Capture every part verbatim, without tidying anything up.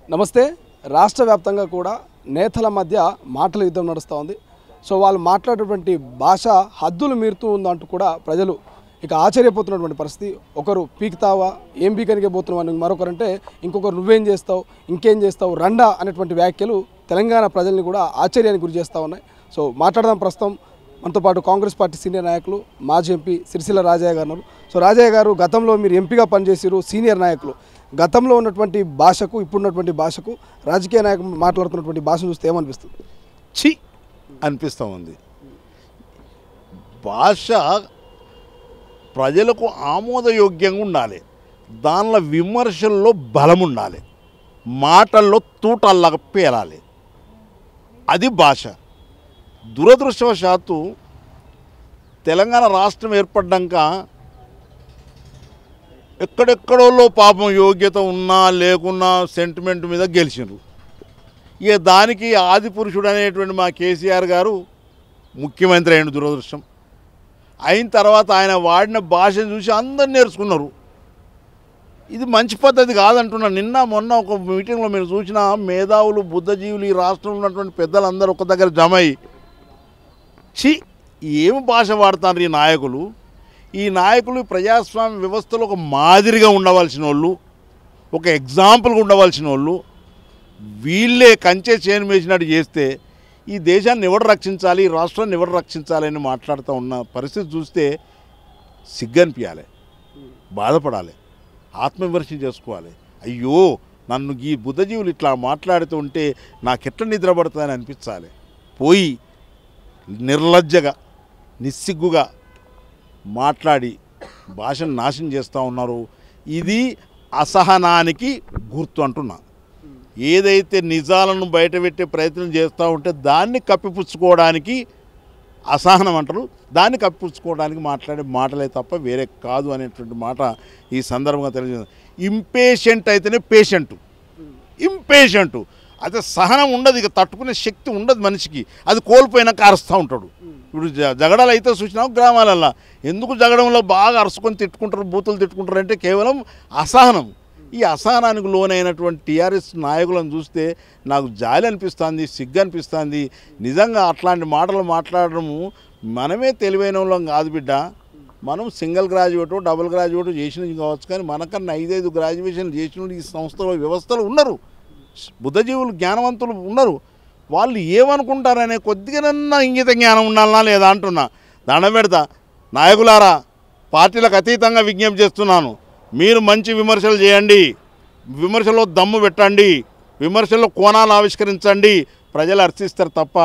నమస్తే. రాష్ట్ర వ్యాప్తంగా కూడా నేతల మధ్య మాటల యుద్ధం నడుస్తూ ఉంది. సో వాళ్ళు మాట్లాడేటువంటి భాష హద్దులు మీరుతూ ఉందంటూ కూడా ప్రజలు ఇక ఆశ్చర్యపోతున్నటువంటి పరిస్థితి. ఒకరు పీకుతావా, ఏం పీకనికే పోతున్నావు అని మరొకరంటే ఇంకొకరు నువ్వేం చేస్తావు, ఇంకేం చేస్తావు, రండా అనేటువంటి వ్యాఖ్యలు తెలంగాణ ప్రజల్ని కూడా ఆశ్చర్యానికి గురి చేస్తూ ఉన్నాయి. సో మాట్లాడదాం ప్రస్తుతం మనతో పాటు కాంగ్రెస్ పార్టీ సీనియర్ నాయకులు మాజీ ఎంపీ సిరిసిల్ల రాజయ్య గారు ఉన్నారు. సో రాజయ్య గారు, గతంలో మీరు ఎంపీగా పనిచేసారు, సీనియర్ నాయకులు. గతంలో ఉన్నటువంటి భాషకు ఇప్పుడున్నటువంటి భాషకు రాజకీయ నాయకులు మాట్లాడుతున్నటువంటి భాషను చూస్తే ఏమనిపిస్తుంది? చి అనిపిస్తూ ఉంది. భాష ప్రజలకు ఆమోదయోగ్యంగా ఉండాలి, దానిలో విమర్శల్లో బలం ఉండాలి, మాటల్లో తూటల్లాగా పేలాలి. అది భాష. దురదృష్టవశాత్తు తెలంగాణ రాష్ట్రం ఏర్పడ్డాక ఎక్కడెక్కడోళ్ళో పాపం యోగ్యత ఉన్నా లేకున్నా సెంటిమెంట్ మీద గెలిచినారు. ఇక దానికి ఆది పురుషుడు అనేటువంటి మా కేసీఆర్ గారు ముఖ్యమంత్రి అయిన దురదృష్టం. అయిన తర్వాత ఆయన వాడిన భాషను చూసి అందరు నేర్చుకున్నారు. ఇది మంచి పద్ధతి కాదంటున్నా. నిన్న మొన్న ఒక మీటింగ్లో మీరు చూసిన మేధావులు, బుద్ధజీవులు, ఈ రాష్ట్రంలో ఉన్నటువంటి పెద్దలందరూ ఒక దగ్గర జమ అయ్యి చి ఏమి భాష వాడుతున్నారు ఈ నాయకులు. ఈ నాయకులు ప్రజాస్వామ్య వ్యవస్థలో ఒక మాదిరిగా ఉండవలసిన వాళ్ళు, ఒక ఎగ్జాంపుల్గా ఉండవలసిన వాళ్ళు, వీళ్ళే కంచె చేను వేసినట్టు చేస్తే ఈ దేశాన్ని ఎవరు రక్షించాలి, ఈ రాష్ట్రాన్ని ఎవరు రక్షించాలి అని మాట్లాడుతూ ఉన్న పరిస్థితి చూస్తే సిగ్గనిపించాలి, బాధపడాలి, ఆత్మవిమర్శ చేసుకోవాలి. అయ్యో నన్ను ఈ బుద్ధజీవులు ఇట్లా మాట్లాడుతూ ఉంటే నాకెట్లా నిద్ర పడుతుందని అనిపించాలి. పోయి నిర్లజ్జగా నిస్సిగ్గుగా మాట్లాడి భాషను నాశనం చేస్తూ ఉన్నారు. ఇది అసహనానికి గుర్తు అంటున్నా. ఏదైతే నిజాలను బయటపెట్టే ప్రయత్నం చేస్తూ ఉంటే దాన్ని కప్పిపుచ్చుకోవడానికి అసహనం అంటారు, దాన్ని కప్పిపుచ్చుకోవడానికి మాట్లాడే మాటలే తప్ప వేరే కాదు అనేటువంటి మాట ఈ సందర్భంగా తెలియజేస్తుంది. ఇంపేషెంట్ అయితేనే పేషెంటు, ఇంపేషెంటు అయితే సహనం ఉండదు, ఇక తట్టుకునే శక్తి ఉండదు మనిషికి. అది కోల్పోయినాక అరుస్తూ ఉంటాడు. ఇప్పుడు జగడాలు అయితే చూసినాం గ్రామాలల్లో. ఎందుకు జగడంలో బాగా అరుసుకొని తిట్టుకుంటారు, బూతులు తిట్టుకుంటారు అంటే కేవలం అసహనం. ఈ అసహనానికి లోనైనటువంటి టీఆర్ఎస్ నాయకులను చూస్తే నాకు జాలి అనిపిస్తుంది, సిగ్గు అనిపిస్తుంది. నిజంగా అట్లాంటి మాటలు మాట్లాడడము మనమే తెలివైన వాళ్ళం కాదు బిడ్డ. మనం సింగిల్ గ్రాడ్యుయేట్, డబుల్ గ్రాడ్యుయేట్ చేసిన కావచ్చు, కానీ మనకన్నా ఐదైదు గ్రాడ్యుయేషన్లు చేసిన ఈ సంస్థలో వ్యవస్థలు ఉన్నారు, బుద్ధజీవులు జ్ఞానవంతులు ఉన్నారు. వాళ్ళు ఏమనుకుంటారనే కొద్దిగానన్నా ఇంగిత జ్ఞానం ఉండాలన్నా లేదా అంటున్నా. దండం పెడతా నాయకులారా, పార్టీలకు అతీతంగా విజ్ఞప్తి చేస్తున్నాను. మీరు మంచి విమర్శలు చేయండి, విమర్శలో దమ్ము పెట్టండి, విమర్శల్లో కోణాలు ఆవిష్కరించండి, ప్రజలు హర్షిస్తారు తప్ప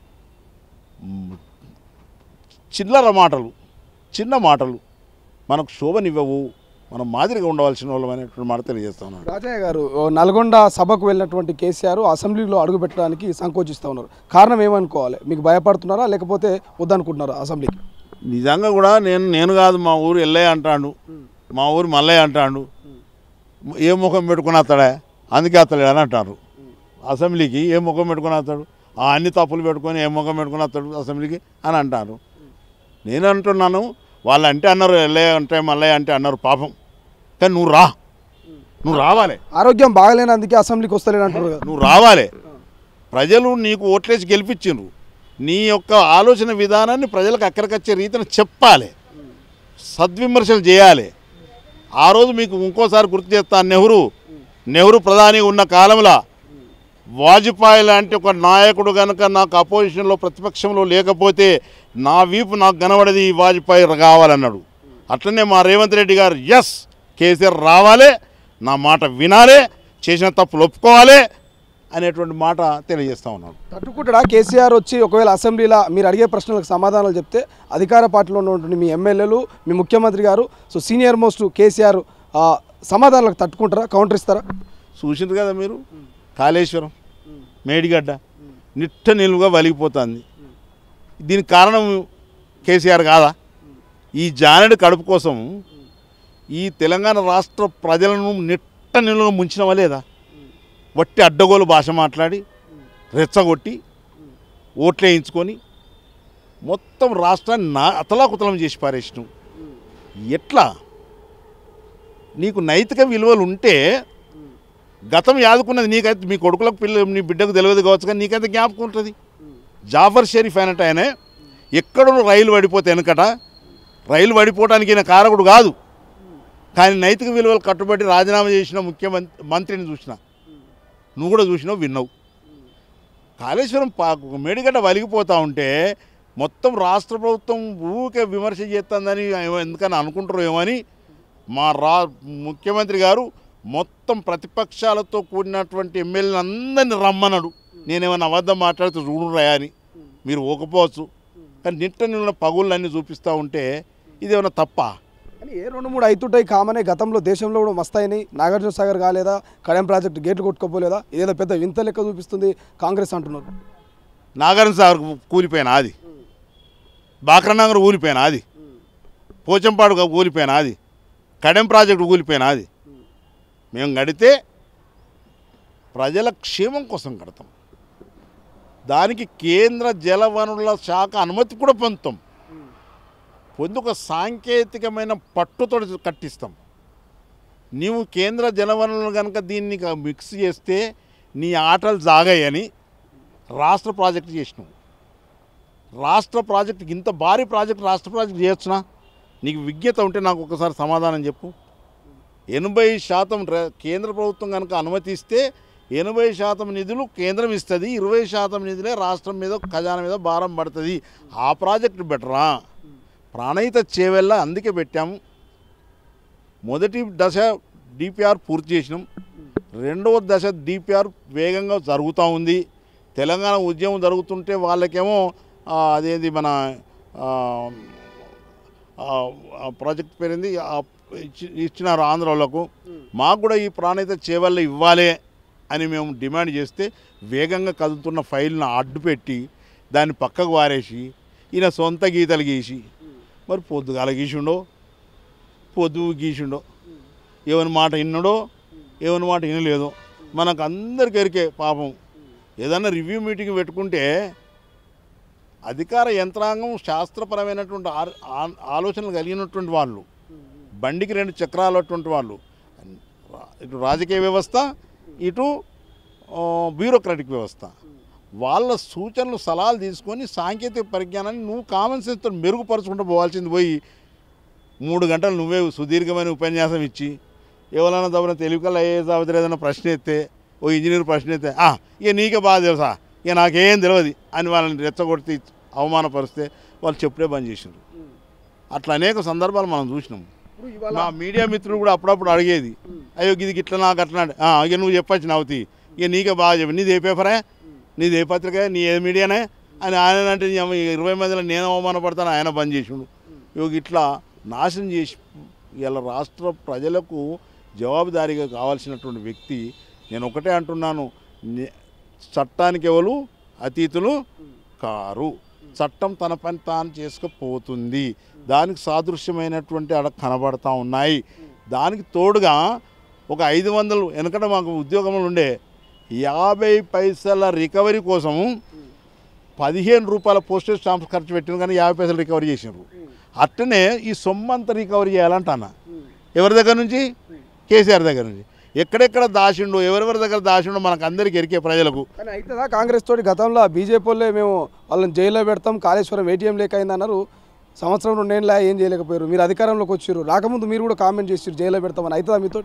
చిల్లర మాటలు, చిన్న మాటలు మనకు శోభనివ్వవు. మనం మాదిరిగా ఉండవలసిన వాళ్ళం అనేటువంటి మాట తెలియజేస్తున్నాను. రాజయ్య గారు, నల్గొండ సభకు వెళ్ళినటువంటి కేసీఆర్ అసెంబ్లీలో అడుగుపెట్టడానికి సంకోచిస్తూ ఉన్నారు. కారణం ఏమనుకోవాలి? మీకు భయపడుతున్నారా లేకపోతే వద్దనుకుంటున్నారా అసెంబ్లీకి? నిజంగా కూడా నేను నేను కాదు, మా ఊరు ఎల్లయ్య అంటాడు, మా ఊరు మల్లయ్య అంటాడు. ఏ ముఖం పెట్టుకుని వస్తాడా, అందుకే వస్తాడు అని అంటారు. అసెంబ్లీకి ఏ ముఖం పెట్టుకుని వస్తాడు, ఆ అన్ని తప్పులు పెట్టుకొని ఏ ముఖం పెట్టుకుని వస్తాడు అసెంబ్లీకి అని అంటారు. నేను అంటున్నాను, వాళ్ళు అంటే అన్నారు, ఎల్లయ్య అంటే మల్లయ్య అంటే అన్నారు పాపం, కానీ నువ్వు రా, నువ్వు రావాలి. ఆరోగ్యం బాగలేనందుకే అసెంబ్లీకి వస్తలేనంటారు. నువ్వు రావాలి. ప్రజలు నీకు ఓట్లేసి గెలిపించిండ్రు. నీ యొక్క ఆలోచన విధానాన్ని ప్రజలకు అక్కడికొచ్చే రీతిని చెప్పాలి, సద్విమర్శలు చేయాలి. ఆ రోజు మీకు ఇంకోసారి గుర్తు చేస్తాను, నెహ్రూ నెహ్రూ ప్రధానిగా ఉన్న కాలంలో వాజ్పేయి లాంటి ఒక నాయకుడు కనుక నాకు అపోజిషన్లో ప్రతిపక్షంలో లేకపోతే నా వీపు నాకు కనబడది, వాజ్పేయి కావాలన్నాడు. అట్లనే మా రేవంత్ రెడ్డి గారు ఎస్ కేసీఆర్ రావాలి, నా మాట వినాలి, చేసిన తప్పులు ఒప్పుకోవాలి అనేటువంటి మాట తెలియజేస్తూ ఉన్నాడు. తట్టుకుంటాడా కేసీఆర్ వచ్చి ఒకవేళ అసెంబ్లీలో మీరు అడిగే ప్రశ్నలకు సమాధానాలు చెప్తే అధికార పార్టీలో ఉన్నటువంటి మీ ఎమ్మెల్యేలు, మీ ముఖ్యమంత్రి గారు, సో సీనియర్ మోస్ట్ కేసీఆర్ సమాధానాలకు తట్టుకుంటారా, కౌంటర్ ఇస్తారా? చూసిండ్రు కదా మీరు, కాళేశ్వరం మేడిగడ్డ నిట్ట నిలువుగా వలిగిపోతుంది. దీనికి కారణం కేసీఆర్ కాదా? ఈ జానెడు కడుపు కోసం ఈ తెలంగాణ రాష్ట్ర ప్రజలను నిట్ట నిలువుగా ముంచినవా లేదా? వట్టి అడ్డగోలు భాష మాట్లాడి రెచ్చగొట్టి ఓట్లు వేయించుకొని మొత్తం రాష్ట్రాన్ని నా అతలాకుతలం చేసి పారేసినాం. ఎట్లా? నీకు నైతిక విలువలు ఉంటే గతం యాదుకున్నది నీకైతే మీ కొడుకులకు పిల్ల నీ బిడ్డకు తెలియదు కావచ్చు కానీ నీకైతే జ్ఞాపకం ఉంటుంది. జాఫర్ షరీఫ్ అయినట్టు ఆయన ఎక్కడో రైలు పడిపోతే వెనకట రైలు పడిపోవడానికి ఈయన కారకుడు కాదు, కానీ నైతిక విలువలు కట్టుబడి రాజీనామా చేసిన ముఖ్యమంత్రి మంత్రిని చూసిన, నువ్వు కూడా చూసినావు విన్నావు. కాళేశ్వరం పా మేడిగడ్డ వలిగిపోతూ ఉంటే మొత్తం రాష్ట్ర ప్రభుత్వం ఊరికే విమర్శ చేస్తుందని ఎందుకని అనుకుంటారు ఏమో అని మా రా ముఖ్యమంత్రి గారు మొత్తం ప్రతిపక్షాలతో కూడినటువంటి ఎమ్మెల్యేలు అందరినీ రమ్మన్నాడు. నేనేమైనా అబద్ధం మాట్లాడుతూ చూడురాయా అని మీరు ఓకపోవచ్చు, కానీ నిట్ట నిన్న పగుళ్ళన్నీ చూపిస్తూ ఉంటే ఇదేమైనా తప్ప? కానీ ఏ రెండు మూడు అవుతుంటాయి కామనే. గతంలో దేశంలో కూడా మస్తాయినాయి. నాగార్జున సాగర్ కాలేదా, కడెం ప్రాజెక్టు గేట్లు కొట్టుకోపోలేదా, ఇదేదో పెద్ద వింత లెక్క చూపిస్తుంది కాంగ్రెస్ అంటున్నారు. నాగార్జున సాగర్ కూలిపోయినా అది, బాక్రనగర్ కూలిపోయినా అది, పోచంపాడు కూలిపోయినా అది, కడెం ప్రాజెక్టు కూలిపోయినా అది. మేము కడితే ప్రజల క్షేమం కోసం కడతాం, దానికి కేంద్ర జలవనరుల శాఖ అనుమతి కూడా పొందుతాం, పొంది ఒక సాంకేతికమైన పట్టుతో కట్టిస్తాం. నీవు కేంద్ర జలవనరులు కనుక దీన్ని మిక్స్ చేస్తే నీ ఆటలు జాగాయని రాష్ట్ర ప్రాజెక్టు చేసినావు. రాష్ట్ర ప్రాజెక్టు ఇంత భారీ ప్రాజెక్టు రాష్ట్ర ప్రాజెక్టు చేయొచ్చునా? నీకు విజ్ఞత ఉంటే నాకు ఒకసారి సమాధానం చెప్పు. ఎనభై శాతం కేంద్ర ప్రభుత్వం కనుక అనుమతిస్తే ఎనభై శాతం నిధులు కేంద్రం ఇస్తుంది, ఇరవై శాతం నిధులే రాష్ట్రం మీద ఖజానా మీద భారం పడుతుంది. ఆ ప్రాజెక్టు బెటరా? ప్రాణహిత చేవెళ్ళ అందుకే పెట్టాము. మొదటి దశ డిపిఆర్ పూర్తి చేసినాం, రెండవ దశ డిపిఆర్ వేగంగా జరుగుతూ ఉంది. తెలంగాణ ఉద్యమం జరుగుతుంటే వాళ్ళకేమో అదేది మన ప్రాజెక్ట్ పేరింది ఇచ్చినారు ఆంధ్రాలకు, మాకు కూడా ఈ ప్రాణహిత చేవెళ్ళ ఇవ్వాలి అని మేము డిమాండ్ చేస్తే వేగంగా కదులుతున్న ఫైల్ను అడ్డుపెట్టి దాన్ని పక్కకు వారేసి ఈయన సొంత గీతలు గీసి, మరి పొద్దుగాల గీసిండో పొద్దు గీసిండో, ఎవరి మాట విన్నాడో ఎవరి మాట వినలేదో మనకు అందరికి ఎరికే. పాపం ఏదన్నా రివ్యూ మీటింగ్ పెట్టుకుంటే అధికార యంత్రాంగం శాస్త్రపరమైనటువంటి ఆలోచనలు కలిగినటువంటి వాళ్ళు, బండికి రెండు చక్రాలు అటువంటి వాళ్ళు, ఇటు రాజకీయ వ్యవస్థ ఇటు బ్యూరోక్రాటిక్ వ్యవస్థ, వాళ్ళ సూచనలు సలహాలు తీసుకొని సాంకేతిక పరిజ్ఞానాన్ని నువ్వు కామన్ సెన్స్తో మెరుగుపరచుకుంటూ పోవాల్సింది పోయి మూడు గంటలు నువ్వే సుదీర్ఘమైన ఉపన్యాసం ఇచ్చి ఎవరైనా తప్పన తెలివికల్లా ఏ సావిత్రి ఏదైనా ప్రశ్న ఎత్తే, ఓ ఇంజనీర్ ప్రశ్న ఎత్తే ఇక నీకే బాగా తెలుసా, ఇక నాకేం తెలియదు అని వాళ్ళని రెచ్చగొడితే అవమానపరిస్తే వాళ్ళు చెప్పుడే బంద్ చేసినారు. అట్లా అనేక సందర్భాలు మనం చూసినాం. మా మీడియా మిత్రులు కూడా అప్పుడప్పుడు అడిగేది, అయ్యో ఇది ఇట్లా నాకు అట్లా ఇక నువ్వు చెప్పచ్చు నవ్వుతి, ఇక నీకే బాగా చెప్పి నీది ఏ పేపరే, నీది ఏ పత్రిక, నీ ఏ మీడియానే అని ఆయన అంటే ఇరవై మందిలో నేను అవమానపడతాను ఆయన బంద్ చేసిండు. ఇక ఇట్లా నాశనం చేసి ఇలా రాష్ట్ర ప్రజలకు జవాబుదారీగా కావాల్సినటువంటి వ్యక్తి. నేను ఒకటే అంటున్నాను, చట్టానికి ఎవరు అతీతులు కారు, చట్టం తన పని తాను చేసుకుపోతుంది. దానికి సాదృశ్యమైనటువంటి అక్కడ కనబడతా ఉన్నాయి. దానికి తోడుగా ఒక ఐదు వందలు వెనకట మాకు ఉద్యోగంలో ఉండే యాభై పైసల రికవరీ కోసము పదిహేను రూపాయల పోస్టేజ్ స్టాంప్స్ ఖర్చు పెట్టిన కానీ యాభై పైసలు రికవరీ చేసినారు. అట్టనే ఈ సొమ్మంతా రికవరీ చేయాలంటానా ఎవరి దగ్గర నుంచి? కేసీఆర్ దగ్గర నుంచి. ఎక్కడెక్కడ దాచిండో ఎవరెవరి దగ్గర దాచిండో మనకు అందరికీ ఎరికే ప్రజలకు. కానీ అవుతుందా కాంగ్రెస్ తోటి? గతంలో బీజేపీ వాళ్ళే మేము వాళ్ళని జైల్లో పెడతాం, కాళేశ్వరం ఏటీఎం లేక అయిందన్నారు. సంవత్సరం రెండేళ్ళ ఏం చేయలేకపోయారు. మీరు అధికారంలోకి వచ్చారు, రాకముందు మీరు కూడా కామెంట్ చేసారు జైల్లో పెడతామని. అవుతుందా మీతో?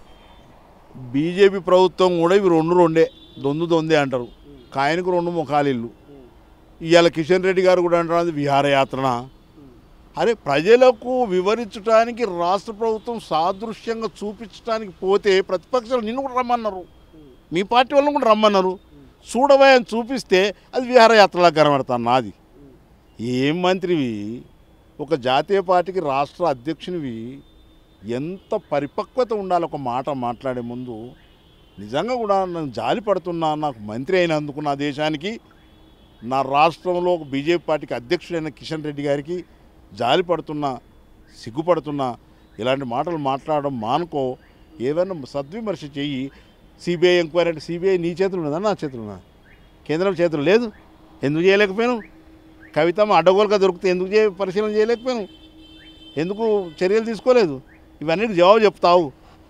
బీజేపీ ప్రభుత్వం కూడా ఇవి రెండు రెండే దొందు దొందే అంటారు, కాయనికి రెండు ముఖాలిళ్ళు. ఇవాళ కిషన్ రెడ్డి గారు కూడా అంటున్నది విహారయాత్రన. అరే ప్రజలకు వివరించడానికి రాష్ట్ర ప్రభుత్వం సాదృశ్యంగా చూపించడానికి పోతే ప్రతిపక్షాలు నిన్ను కూడా రమ్మన్నారు, మీ పార్టీ వాళ్ళని కూడా రమ్మన్నారు. చూడవా అని చూపిస్తే అది విహారయాత్రలా కనబడతాను. నాది ఏం మంత్రివి, ఒక జాతీయ పార్టీకి రాష్ట్ర అధ్యక్షునివి, ఎంత పరిపక్వత ఉండాలి ఒక మాట మాట్లాడే ముందు. నిజంగా కూడా నేను జాలి పడుతున్నా, నాకు మంత్రి అయినందుకు నా దేశానికి, నా రాష్ట్రంలో ఒక బీజేపీ పార్టీకి అధ్యక్షుడైన కిషన్ రెడ్డి గారికి జాలి పడుతున్నా, సిగ్గుపడుతున్నా. ఇలాంటి మాటలు మాట్లాడడం మానుకో, ఏదైనా సద్విమర్శ చెయ్యి. సిబిఐ ఎంక్వైరీ అంటే సిబిఐ నీ చేతులు ఉన్నదా నా చేతులు ఉన్నదా? కేంద్రం చేతులు లేదు. ఎందుకు చేయలేకపోయాను? కవితమ్మ అడ్డగోలుగా దొరికితే ఎందుకు చే పరిశీలన చేయలేకపోయాను? ఎందుకు చర్యలు తీసుకోలేదు? ఇవన్నిటికి జవాబు చెప్తావు.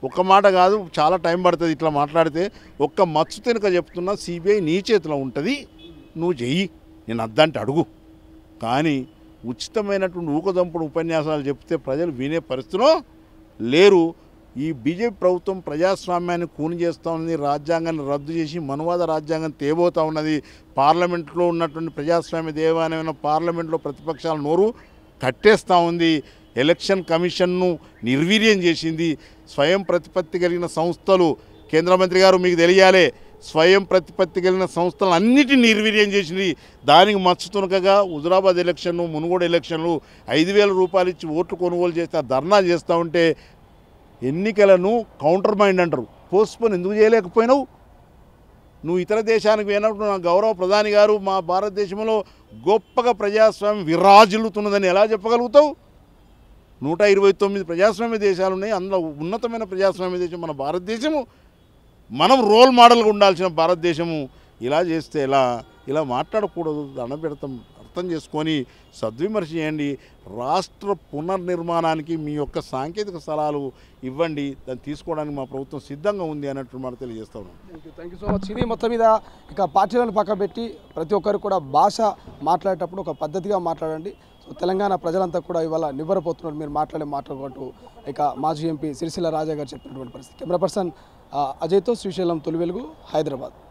ఒక్క మాట కాదు, చాలా టైం పడుతుంది ఇట్లా మాట్లాడితే. ఒక్క మచ్చు తినక చెప్తున్నా, సిబిఐ నీ చేతిలో ఉంటుంది, నువ్వు చెయ్యి, నేను అద్దంటే అడుగు. కానీ ఉచితమైనటువంటి ఊకదంపుడు ఉపన్యాసాలు చెప్తే ప్రజలు వినే పరిస్థితిలో లేరు. ఈ బీజేపీ ప్రభుత్వం ప్రజాస్వామ్యాన్ని కూని చేస్తూ ఉన్నది, రాజ్యాంగాన్ని రద్దు చేసి మనువాద రాజ్యాంగం తేబోతూ ఉన్నది. పార్లమెంట్లో ఉన్నటువంటి ప్రజాస్వామ్య దేవాలయమైన పార్లమెంట్లో ప్రతిపక్షాల నోరు కట్టేస్తూ ఉంది. ఎలక్షన్ కమిషన్ను నిర్వీర్యం చేసింది. స్వయం ప్రతిపత్తి కలిగిన సంస్థలు, కేంద్ర మంత్రి గారు మీకు తెలియాలి, స్వయం ప్రతిపత్తి కలిగిన సంస్థలు అన్నిటిని నిర్వీర్యం చేసింది. దానికి మచ్చుతునకగా హుజురాబాద్ ఎలక్షన్ను, మునుగోడు ఎలక్షన్లు ఐదు వేల రూపాయలు ఇచ్చి ఓట్లు కొనుగోలు చేస్తే ధర్నా చేస్తూ ఉంటే ఎన్నికలను కౌంటర్ మైండ్ అంటారు. పోస్ట్పోన్ ఎందుకు చేయలేకపోయినావు? నువ్వు ఇతర దేశానికి పోయినప్పుడు నా గౌరవ ప్రధాని గారు మా భారతదేశంలో గొప్పగా ప్రజాస్వామ్యం విరాజిల్లుతున్నదని ఎలా చెప్పగలుగుతావు? నూట ఇరవై తొమ్మిది ప్రజాస్వామ్య దేశాలు ఉన్నాయి, అందులో ఉన్నతమైన ప్రజాస్వామ్య దేశం మన భారతదేశము. మనం రోల్ మోడల్గా ఉండాల్సిన భారతదేశము ఇలా చేస్తే ఎలా? ఇలా మాట్లాడకూడదు. దండం పెడతాం. అర్థం చేసుకొని సద్విమర్శ చేయండి. రాష్ట్ర పునర్నిర్మాణానికి మీ యొక్క సాంకేతిక సలహాలు ఇవ్వండి, దాన్ని తీసుకోవడానికి మా ప్రభుత్వం సిద్ధంగా ఉంది అన్నట్టు మనం తెలియజేస్తా ఉన్నాం. Thank you so much. ఇది మొత్తం మీద ఇక పార్టీలను పక్క పెట్టి ప్రతి ఒక్కరు కూడా భాష మాట్లాడేటప్పుడు ఒక పద్ధతిగా మాట్లాడండి. సో తెలంగాణ ప్రజలంతా కూడా ఇవాళ నివ్వరపోతున్నారు మీరు మాట్లాడే మాట్లాడుకుంటూ. ఇక మాజీ ఎంపీ సిరిసిల్ల రాజా గారు చెప్పినటువంటి పరిస్థితి. కెమెరా పర్సన్ అజయ్తో శ్రీశైలం తొలి వెలుగు, హైదరాబాద్.